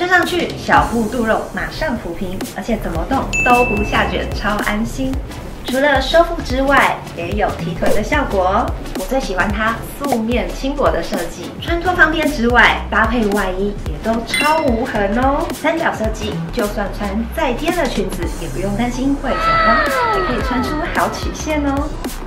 穿上去小腹肚肉马上抚平，而且怎么动都不下卷，超安心。除了收腹之外，也有提臀的效果哦。我最喜欢它素面轻薄的设计，穿脱方便之外，搭配外衣也都超无痕哦。三角设计，就算穿再贴的裙子，也不用担心会走光，也可以穿出好曲线哦。